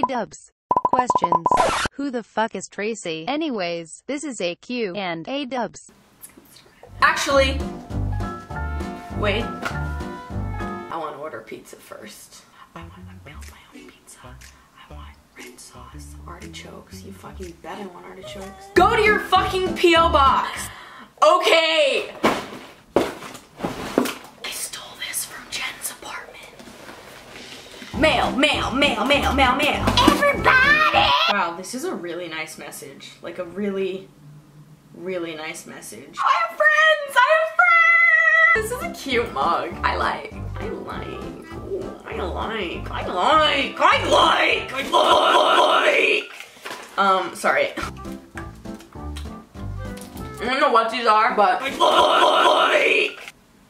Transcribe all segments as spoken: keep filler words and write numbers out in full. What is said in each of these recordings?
dubs. Questions. Who the fuck is Tracy? Anyways, this is a Q and A dubs. Actually, wait. I want to order pizza first. I want to build my own pizza. I want red sauce, artichokes. You fucking bet I want artichokes. Go to your fucking P O box. Okay. I stole this from Jen's apartment. Mail, mail, mail, mail, mail, mail. Everybody! Wow, this is a really nice message. Like a really, really nice message. I have friends! I have friends! This is a cute mug. I like. I like. Ooh, I like. I like. I like. I like. Um, sorry. I don't know what these are, but I like.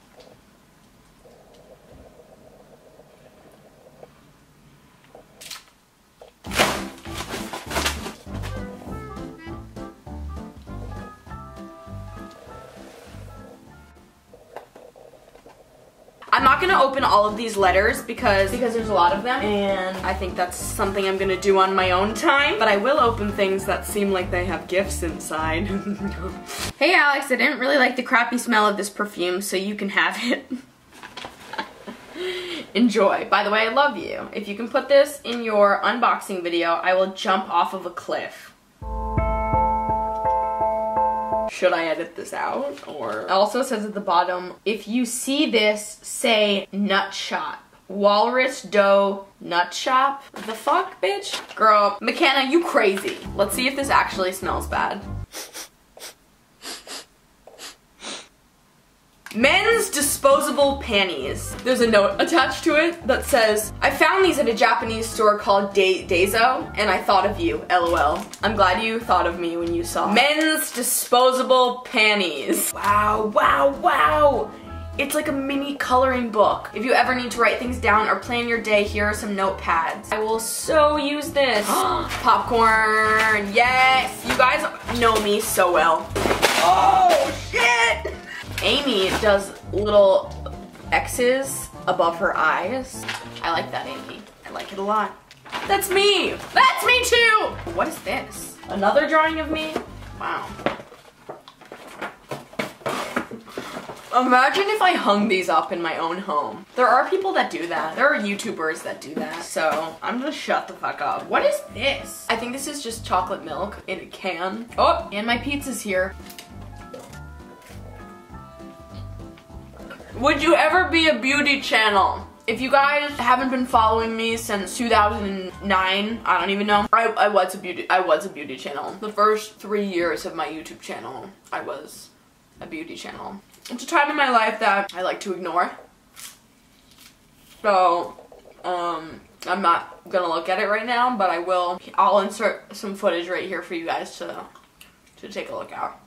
I'm not gonna open all of these letters because because there's a lot of them, and I think that's something I'm gonna do on my own time, but I will open things that seem like they have gifts inside. Hey Alex, I didn't really like the crappy smell of this perfume, so you can have it. Enjoy. By the way, I love you. If you can put this in your unboxing video, I will jump off of a cliff. Should I edit this out? Or it also says at the bottom, if you see this, say nut shop. Walrus dough nut shop. The fuck, bitch? Girl, McKenna, you crazy. Let's see if this actually smells bad. Men's disposable panties. There's a note attached to it that says, I found these at a Japanese store called De Daiso, and I thought of you, lol. I'm glad you thought of me when you saw men's disposable panties. Wow, wow, wow. It's like a mini coloring book. If you ever need to write things down or plan your day, here are some notepads. I will so use this. Popcorn, yes. You guys know me so well. Oh, shit. Amy does little X's above her eyes. I like that, Amy. I like it a lot. That's me! That's me too! What is this? Another drawing of me? Wow. Imagine if I hung these up in my own home. There are people that do that. There are YouTubers that do that. So I'm gonna shut the fuck up. What is this? I think this is just chocolate milk in a can. Oh, and my pizza's here. Would you ever be a beauty channel? If you guys haven't been following me since two thousand nine, I don't even know. I, I was a beauty I was a beauty channel. The first three years of my YouTube channel, I was a beauty channel. It's a time in my life that I like to ignore. So, um, I'm not gonna look at it right now, but I will. I'll insert some footage right here for you guys to to take a look at.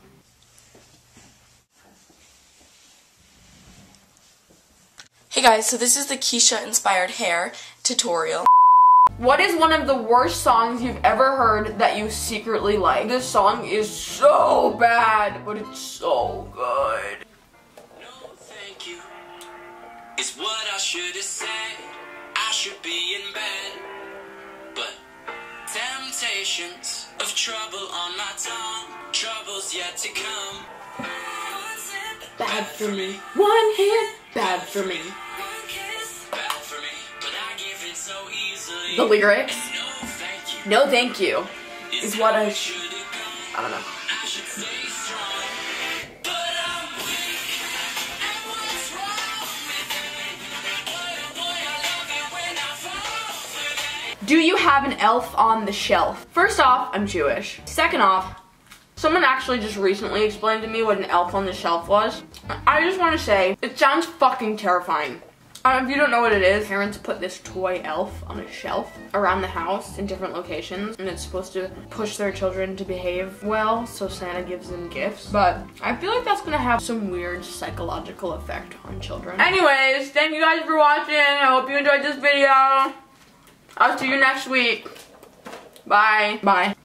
Hey guys, so this is the Keisha inspired hair tutorial. What is one of the worst songs you've ever heard that you secretly like? This song is so bad, but it's so good. No, thank you. It's what I should have said. I should be in bed. But temptations of trouble on my tongue. Trouble's yet to come. Bad for me. One hit, bad for me. The lyrics, no thank you, no, thank you is what I sh I don't know. Do you have an elf on the shelf? First off, I'm Jewish. Second off, someone actually just recently explained to me what an elf on the shelf was. I just want to say, it sounds fucking terrifying. Uh, if you don't know what it is, parents put this toy elf on a shelf around the house in different locations, and it's supposed to push their children to behave well, so Santa gives them gifts. But I feel like that's gonna have some weird psychological effect on children. Anyways, thank you guys for watching. I hope you enjoyed this video. I'll see you next week. Bye. Bye.